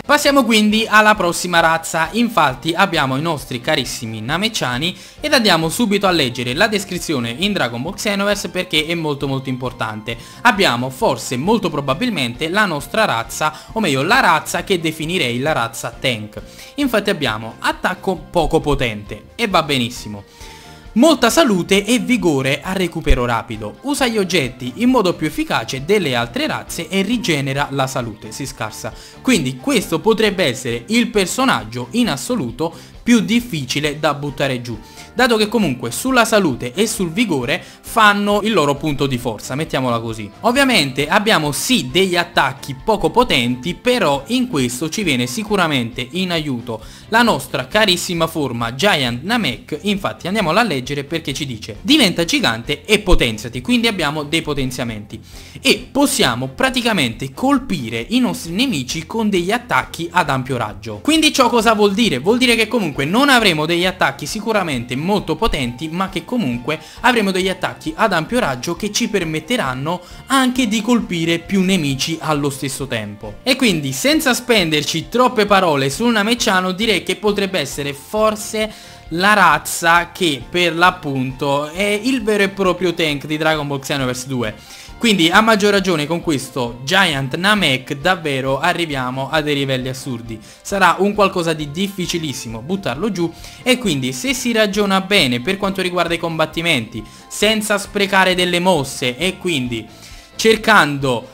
Passiamo quindi alla prossima razza. Infatti abbiamo i nostri carissimi Namecciani ed andiamo subito a leggere la descrizione in Dragon Ball Xenoverse perché è molto importante. Abbiamo forse molto probabilmente la nostra razza, o meglio la razza che definirei la razza Tank. Infatti abbiamo attacco poco potente e va benissimo. Molta salute e vigore a recupero rapido, usa gli oggetti in modo più efficace delle altre razze e rigenera la salute, si scarsa. Quindi questo potrebbe essere il personaggio in assoluto più difficile da buttare giù, dato che comunque sulla salute e sul vigore fanno il loro punto di forza, mettiamola così. Ovviamente abbiamo sì degli attacchi poco potenti, però in questo ci viene sicuramente in aiuto la nostra carissima forma Giant Namek. Infatti andiamola a leggere perché ci dice: diventa gigante e potenziati, quindi abbiamo dei potenziamenti e possiamo praticamente colpire i nostri nemici con degli attacchi ad ampio raggio. Quindi ciò cosa vuol dire? Vuol dire che comunque non avremo degli attacchi sicuramente molto potenti, ma che comunque avremo degli attacchi ad ampio raggio che ci permetteranno anche di colpire più nemici allo stesso tempo. E quindi senza spenderci troppe parole su un Namecciano, direi che potrebbe essere forse la razza che per l'appunto è il vero e proprio tank di Dragon Ball Xenoverse 2. Quindi a maggior ragione con questo Giant Namek davvero arriviamo a dei livelli assurdi. Sarà un qualcosa di difficilissimo buttarlo giù e quindi se si ragiona bene per quanto riguarda i combattimenti, senza sprecare delle mosse e quindi cercando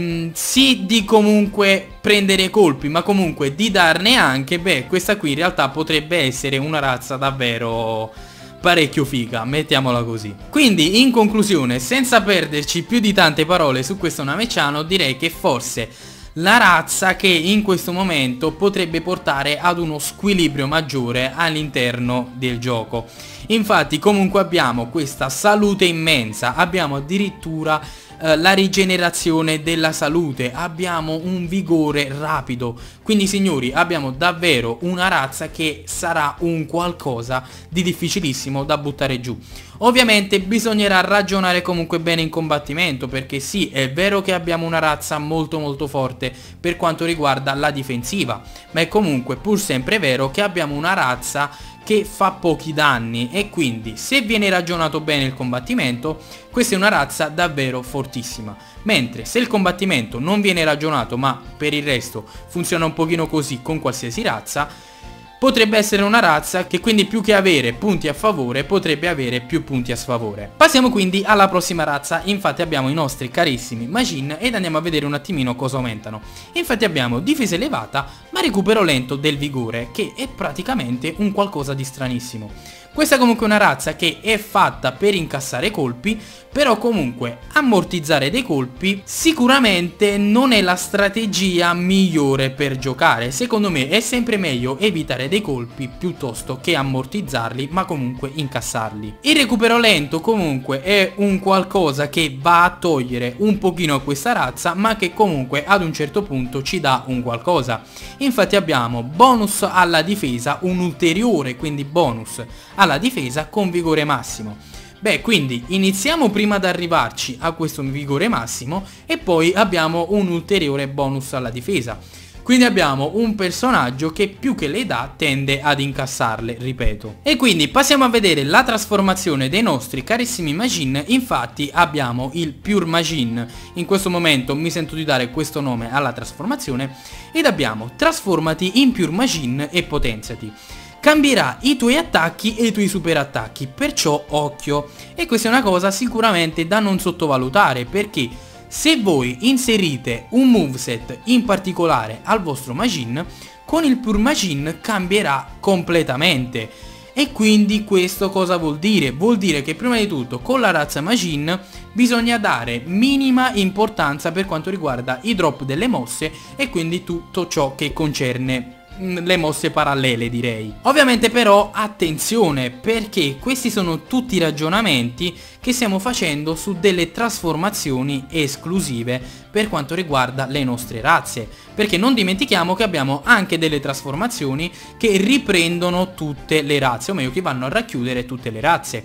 sì di comunque prendere colpi ma comunque di darne anche, beh, questa qui in realtà potrebbe essere una razza davvero parecchio figa, mettiamola così. Quindi in conclusione, senza perderci più di tante parole su questo Namecciano, direi che forse la razza che in questo momento potrebbe portare ad uno squilibrio maggiore all'interno del gioco. Infatti comunque abbiamo questa salute immensa, abbiamo addirittura la rigenerazione della salute, abbiamo un vigore rapido, quindi signori abbiamo davvero una razza che sarà un qualcosa di difficilissimo da buttare giù. Ovviamente bisognerà ragionare comunque bene in combattimento, perché sì, è vero che abbiamo una razza molto forte per quanto riguarda la difensiva, ma è comunque pur sempre vero che abbiamo una razza che fa pochi danni e quindi se viene ragionato bene il combattimento, questa è una razza davvero fortissima. Mentre se il combattimento non viene ragionato ma per il resto funziona un pochino così con qualsiasi razza, potrebbe essere una razza che quindi più che avere punti a favore potrebbe avere più punti a sfavore. Passiamo quindi alla prossima razza. Infatti abbiamo i nostri carissimi Majin ed andiamo a vedere un attimino cosa aumentano. Infatti abbiamo difesa elevata ma recupero lento del vigore, che è praticamente un qualcosa di stranissimo. Questa è comunque una razza che è fatta per incassare colpi, però comunque ammortizzare dei colpi sicuramente non è la strategia migliore per giocare. Secondo me è sempre meglio evitare dei colpi piuttosto che ammortizzarli, ma comunque incassarli. Il recupero lento comunque è un qualcosa che va a togliere un pochino a questa razza, ma che comunque ad un certo punto ci dà un qualcosa. Infatti abbiamo bonus alla difesa, un ulteriore quindi bonus alla difesa con vigore massimo. Beh, quindi iniziamo prima ad arrivarci a questo vigore massimo e poi abbiamo un ulteriore bonus alla difesa. Quindi abbiamo un personaggio che più che le dà tende ad incassarle, ripeto. E quindi passiamo a vedere la trasformazione dei nostri carissimi Majin. Infatti abbiamo il Pure Majin, in questo momento mi sento di dare questo nome alla trasformazione, ed abbiamo trasformati in Pure Majin e potenziati. Cambierà i tuoi attacchi e i tuoi super attacchi, perciò occhio. E questa è una cosa sicuramente da non sottovalutare, perché se voi inserite un moveset in particolare al vostro Majin, con il Pure Majin cambierà completamente. E quindi questo cosa vuol dire? Vuol dire che prima di tutto con la razza Majin bisogna dare minima importanza per quanto riguarda i drop delle mosse e quindi tutto ciò che concerne le mosse parallele, direi. Ovviamente però attenzione, perché questi sono tutti ragionamenti che stiamo facendo su delle trasformazioni esclusive per quanto riguarda le nostre razze, perché non dimentichiamo che abbiamo anche delle trasformazioni che riprendono tutte le razze, o meglio che vanno a racchiudere tutte le razze.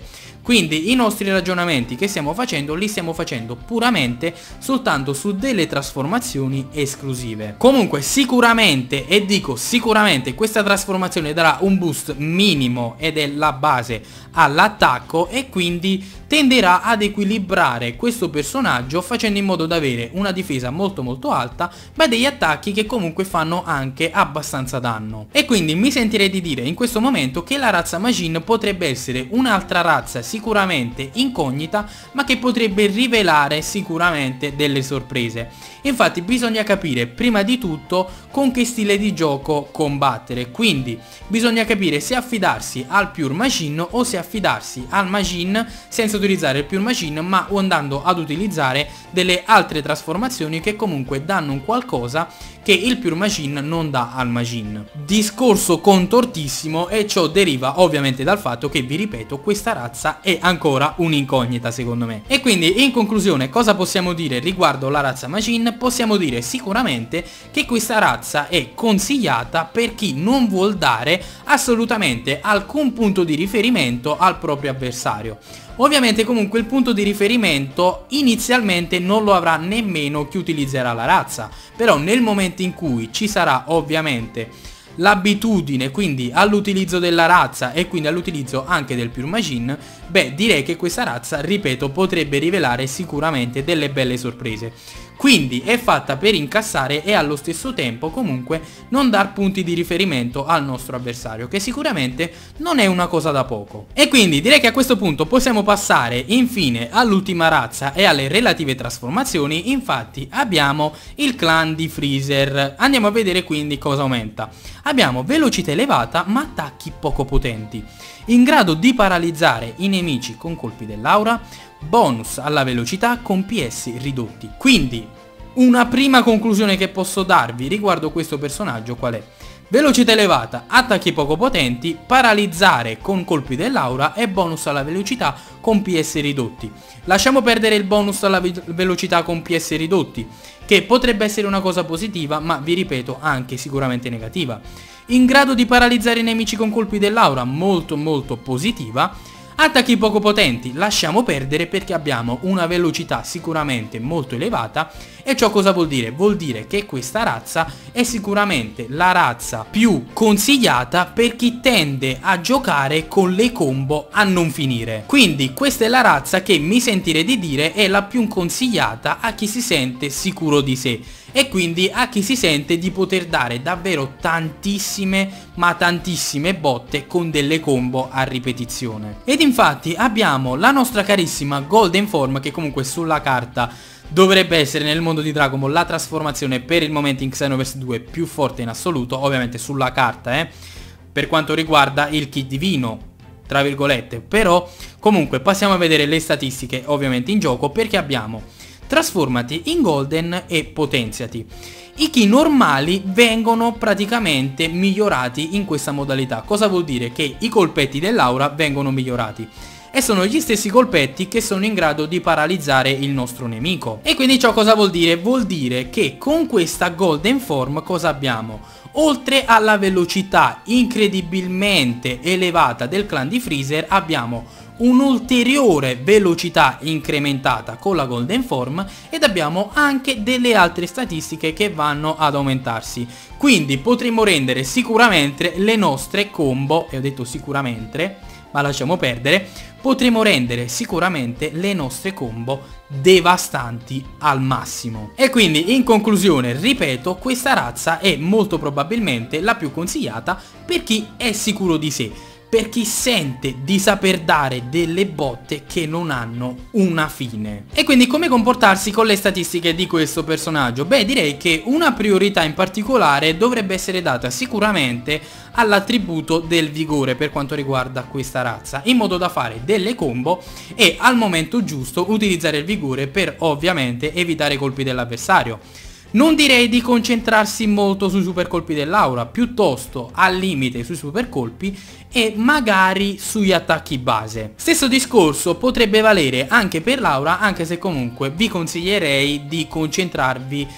Quindi i nostri ragionamenti che stiamo facendo li stiamo facendo puramente soltanto su delle trasformazioni esclusive. Comunque sicuramente, e dico sicuramente, questa trasformazione darà un boost minimo ed è la base all'attacco, e quindi tenderà ad equilibrare questo personaggio facendo in modo da avere una difesa molto alta, ma degli attacchi che comunque fanno anche abbastanza danno. E quindi mi sentirei di dire in questo momento che la razza Majin potrebbe essere un'altra razza sicuramente incognita, ma che potrebbe rivelare sicuramente delle sorprese. Infatti bisogna capire prima di tutto con che stile di gioco combattere, quindi bisogna capire se affidarsi al Pure Majin o se affidarsi al Majin senza utilizzare il Pure Majin, ma andando ad utilizzare delle altre trasformazioni che comunque danno un qualcosa che il Pure Majin non dà al Majin. Discorso contortissimo, e ciò deriva ovviamente dal fatto che, vi ripeto, questa razza è ancora un'incognita secondo me. E quindi in conclusione cosa possiamo dire riguardo la razza Majin? Possiamo dire sicuramente che questa razza è consigliata per chi non vuol dare assolutamente alcun punto di riferimento al proprio avversario. Ovviamente comunque il punto di riferimento inizialmente non lo avrà nemmeno chi utilizzerà la razza, però nel momento in cui ci sarà ovviamente l'abitudine quindi all'utilizzo della razza e quindi all'utilizzo anche del Pure Majin, beh, direi che questa razza, ripeto, potrebbe rivelare sicuramente delle belle sorprese. Quindi è fatta per incassare e allo stesso tempo comunque non dar punti di riferimento al nostro avversario, che sicuramente non è una cosa da poco. E quindi direi che a questo punto possiamo passare infine all'ultima razza e alle relative trasformazioni. Infatti abbiamo il clan di Freezer. Andiamo a vedere quindi cosa aumenta. Abbiamo velocità elevata ma attacchi poco potenti, in grado di paralizzare i nemici con colpi dell'aura, bonus alla velocità con PS ridotti. Quindi una prima conclusione che posso darvi riguardo questo personaggio qual è? Velocità elevata, attacchi poco potenti, paralizzare con colpi dell'aura e bonus alla velocità con PS ridotti. Lasciamo perdere il bonus alla velocità con PS ridotti, che potrebbe essere una cosa positiva, ma vi ripeto anche sicuramente negativa. In grado di paralizzare i nemici con colpi dell'aura, molto positiva. Attacchi poco potenti lasciamo perdere perché abbiamo una velocità sicuramente molto elevata. E ciò cosa vuol dire? Vuol dire che questa razza è sicuramente la razza più consigliata per chi tende a giocare con le combo a non finire. Quindi questa è la razza che mi sentirei di dire è la più consigliata a chi si sente sicuro di sé, e quindi a chi si sente di poter dare davvero tantissime ma tantissime botte con delle combo a ripetizione. Ed infatti abbiamo la nostra carissima Golden Form, che comunque sulla carta dovrebbe essere nel mondo di Dragon Ball la trasformazione per il momento in Xenoverse 2 più forte in assoluto, ovviamente sulla carta, per quanto riguarda il kit divino, tra virgolette. Però comunque passiamo a vedere le statistiche ovviamente in gioco, perché abbiamo trasformati in Golden e potenziati. I ki normali vengono praticamente migliorati in questa modalità. Cosa vuol dire? Che i colpetti dell'aura vengono migliorati e sono gli stessi colpetti che sono in grado di paralizzare il nostro nemico. E quindi ciò cosa vuol dire? Vuol dire che con questa Golden Form cosa abbiamo? Oltre alla velocità incredibilmente elevata del clan di Freezer, abbiamo un'ulteriore velocità incrementata con la Golden Form ed abbiamo anche delle altre statistiche che vanno ad aumentarsi. Quindi potremo rendere sicuramente le nostre combo, e ho detto sicuramente, ma lasciamo perdere, potremo rendere sicuramente le nostre combo devastanti al massimo. E quindi in conclusione, ripeto, questa razza è molto probabilmente la più consigliata per chi è sicuro di sé, per chi sente di saper dare delle botte che non hanno una fine. E quindi come comportarsi con le statistiche di questo personaggio? Beh, direi che una priorità in particolare dovrebbe essere data sicuramente all'attributo del vigore per quanto riguarda questa razza, in modo da fare delle combo e al momento giusto utilizzare il vigore per ovviamente evitare i colpi dell'avversario. Non direi di concentrarsi molto sui super colpi dell'aura, piuttosto al limite sui super colpi e magari sugli attacchi base. Stesso discorso potrebbe valere anche per l'aura, anche se comunque vi consiglierei di concentrarvi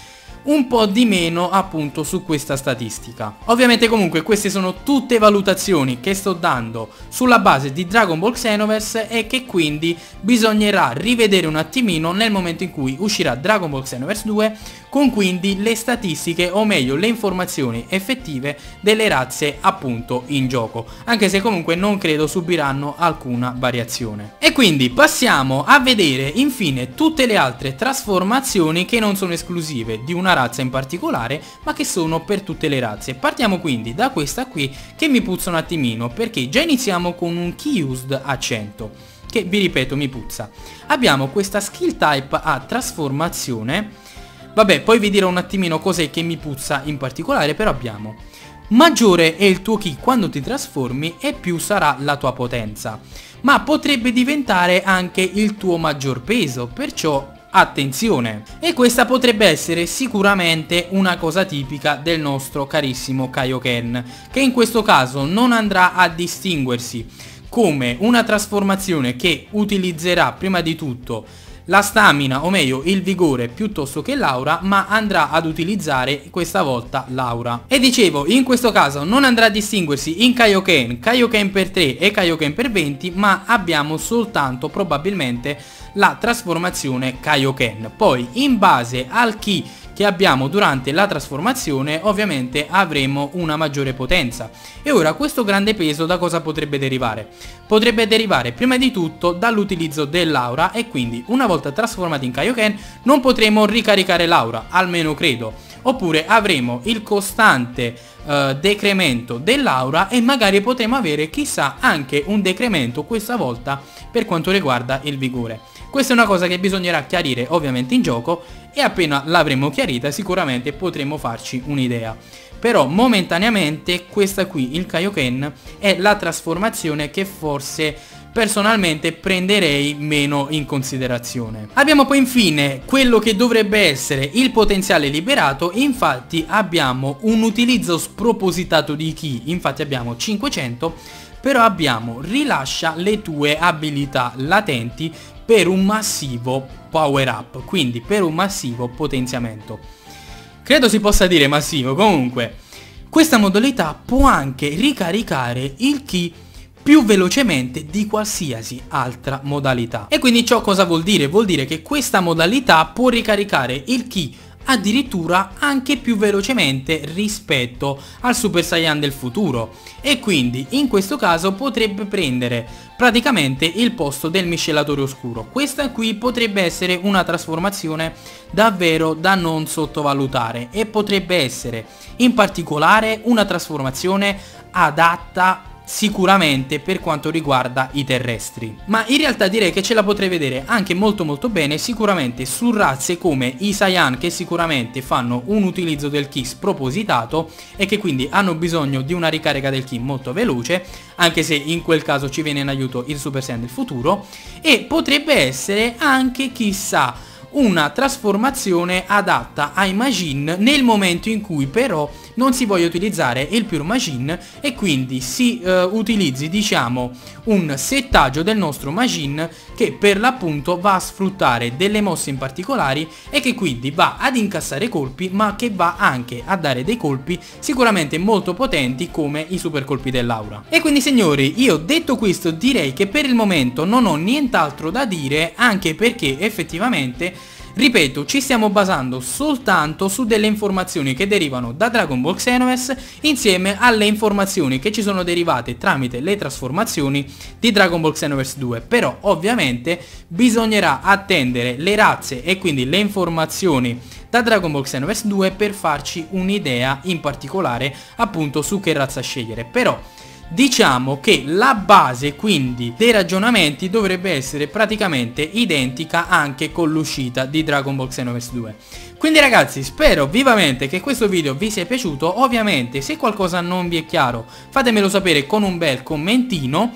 un po' di meno appunto su questa statistica. Ovviamente comunque queste sono tutte valutazioni che sto dando sulla base di Dragon Ball Xenoverse e che quindi bisognerà rivedere un attimino nel momento in cui uscirà Dragon Ball Xenoverse 2, con quindi le statistiche, o meglio le informazioni effettive delle razze appunto in gioco, anche se comunque non credo subiranno alcuna variazione. E quindi passiamo a vedere infine tutte le altre trasformazioni che non sono esclusive di una razza in particolare, ma che sono per tutte le razze. Partiamo quindi da questa qui, che mi puzza un attimino, perché già iniziamo con un Key Used a 100, che vi ripeto mi puzza. Abbiamo questa skill type a trasformazione, vabbè poi vi dirò un attimino cos'è che mi puzza in particolare, però abbiamo: maggiore è il tuo Ki quando ti trasformi e più sarà la tua potenza, ma potrebbe diventare anche il tuo maggior peso, perciò attenzione. E questa potrebbe essere sicuramente una cosa tipica del nostro carissimo Kaioken, che in questo caso non andrà a distinguersi come una trasformazione che utilizzerà prima di tutto la stamina, o meglio il vigore, piuttosto che l'aura, ma andrà ad utilizzare questa volta l'aura. E dicevo, in questo caso non andrà a distinguersi in Kaioken, Kaioken per 3 e Kaioken per 20, ma abbiamo soltanto probabilmente la trasformazione Kaioken. Poi in base al Ki che abbiamo durante la trasformazione ovviamente avremo una maggiore potenza. E ora questo grande peso da cosa potrebbe derivare? Potrebbe derivare prima di tutto dall'utilizzo dell'aura, e quindi una volta trasformati in Kaioken non potremo ricaricare l'aura, almeno credo, oppure avremo il costante decremento dell'aura e magari potremo avere chissà anche un decremento questa volta per quanto riguarda il vigore. Questa è una cosa che bisognerà chiarire ovviamente in gioco, e appena l'avremo chiarita sicuramente potremo farci un'idea. Però momentaneamente questa qui, il Kaioken, è la trasformazione che forse personalmente prenderei meno in considerazione. Abbiamo poi infine quello che dovrebbe essere il potenziale liberato. Infatti abbiamo un utilizzo spropositato di Ki, infatti abbiamo 500, però abbiamo rilascia le tue abilità latenti per un massivo power up, quindi per un massivo potenziamento. Credo si possa dire massivo. Comunque questa modalità può anche ricaricare il Ki più velocemente di qualsiasi altra modalità. E quindi ciò cosa vuol dire? Vuol dire che questa modalità può ricaricare il Ki addirittura anche più velocemente rispetto al Super Saiyan del futuro, e quindi in questo caso potrebbe prendere praticamente il posto del miscelatore oscuro. Questa qui potrebbe essere una trasformazione davvero da non sottovalutare, e potrebbe essere in particolare una trasformazione adatta sicuramente per quanto riguarda i terrestri, ma in realtà direi che ce la potrei vedere anche molto bene sicuramente su razze come i Saiyan, che sicuramente fanno un utilizzo del Ki spropositato e che quindi hanno bisogno di una ricarica del Ki molto veloce, anche se in quel caso ci viene in aiuto il Super Saiyan del futuro. E potrebbe essere anche chissà una trasformazione adatta ai Majin nel momento in cui però non si voglia utilizzare il Pure Majin, e quindi si utilizzi diciamo un settaggio del nostro Majin che per l'appunto va a sfruttare delle mosse in particolari e che quindi va ad incassare colpi, ma che va anche a dare dei colpi sicuramente molto potenti come i super colpi dell'aura. E quindi signori, io detto questo direi che per il momento non ho nient'altro da dire, anche perché effettivamente, ripeto, ci stiamo basando soltanto su delle informazioni che derivano da Dragon Ball Xenoverse insieme alle informazioni che ci sono derivate tramite le trasformazioni di Dragon Ball Xenoverse 2. Però ovviamente bisognerà attendere le razze e quindi le informazioni da Dragon Ball Xenoverse 2 per farci un'idea in particolare appunto su che razza scegliere. Però diciamo che la base quindi dei ragionamenti dovrebbe essere praticamente identica anche con l'uscita di Dragon Ball Xenoverse 2. Quindi ragazzi, spero vivamente che questo video vi sia piaciuto. Ovviamente se qualcosa non vi è chiaro fatemelo sapere con un bel commentino,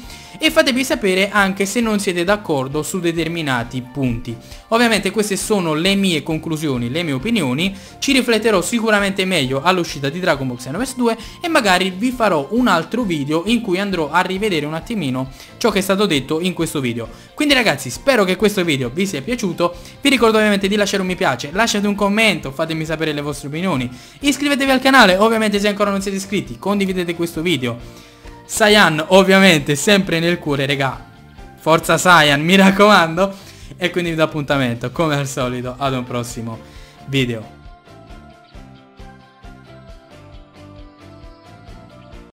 e fatemi sapere anche se non siete d'accordo su determinati punti. Ovviamente queste sono le mie conclusioni, le mie opinioni, ci rifletterò sicuramente meglio all'uscita di Dragon Ball Xenoverse 2 e magari vi farò un altro video in cui andrò a rivedere un attimino ciò che è stato detto in questo video. Quindi ragazzi, spero che questo video vi sia piaciuto, vi ricordo ovviamente di lasciare un mi piace, lasciate un commento, fatemi sapere le vostre opinioni, iscrivetevi al canale, ovviamente se ancora non siete iscritti, condividete questo video. Saiyan ovviamente sempre nel cuore regà, forza Saiyan mi raccomando, e quindi vi do appuntamento come al solito ad un prossimo video.